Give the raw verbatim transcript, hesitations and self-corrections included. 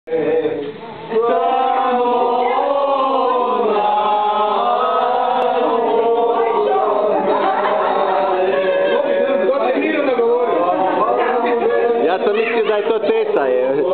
Ja sam mislio da je to teta, je.